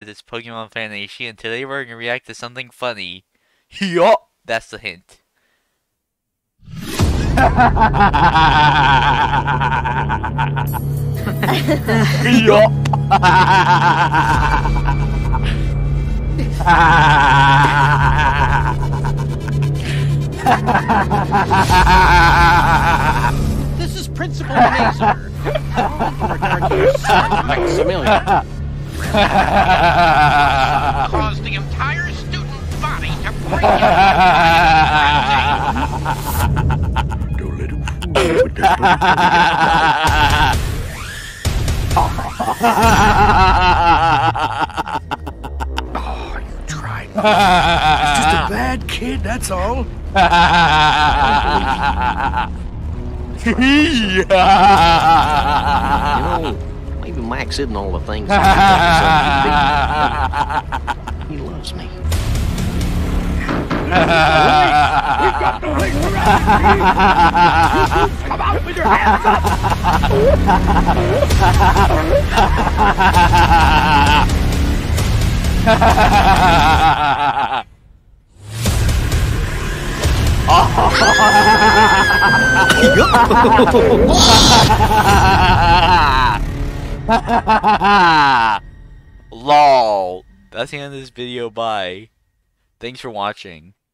This Pokemon fan Aishi, and today we're gonna react to something funny. Yup! That's the hint. Yup! This is Principal Mazer. Maximilian. Cause the entire student body to break out. Don't let him fool you with that. Oh, you tried. He's just a bad kid, that's all. You know, maybe Max isn't all the things he loves me. We got no legs around. Come out with your hands up. LOL. That's the end of this video. Bye. Thanks for watching.